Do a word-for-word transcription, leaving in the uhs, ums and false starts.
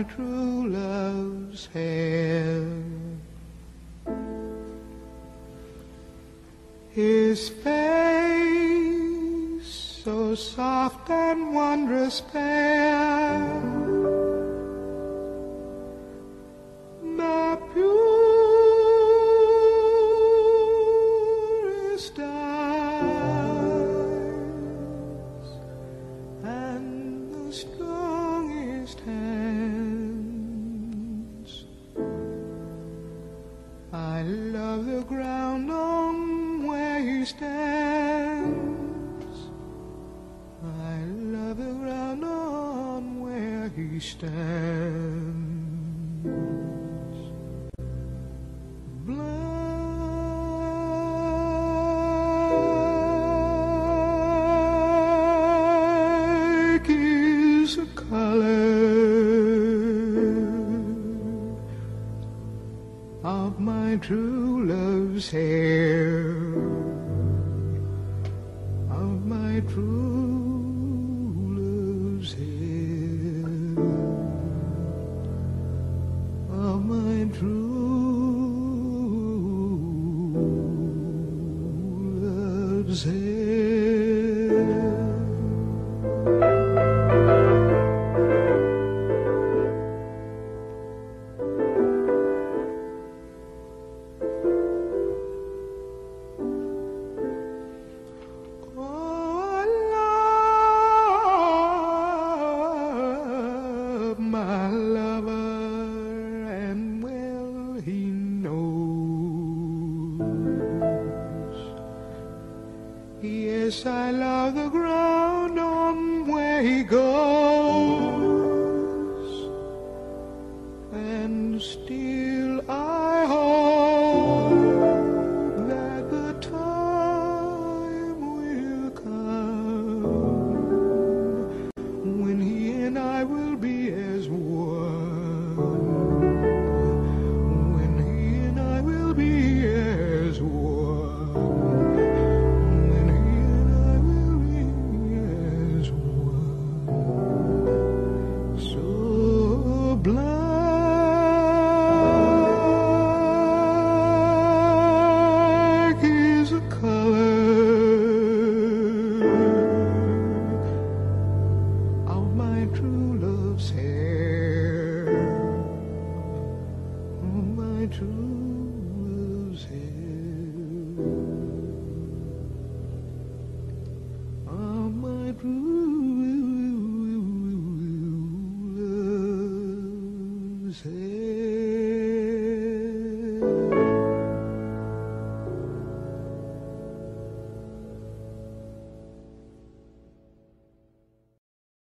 my true love's hair. His face so soft and wondrous fair, the purest eyes and the strongest hands. I love the ground on where he stands. I love the ground on where he stands. Black is the color of my true love's hair, of my true love's hair, of my true love's hair. My lover, and well he knows. Yes, I love the ground on where he goes, and still I hope that the time will come when he and I will be as one, when he and I will be as one, when he and I will be as one. So black is the color of my true love's hair, of my true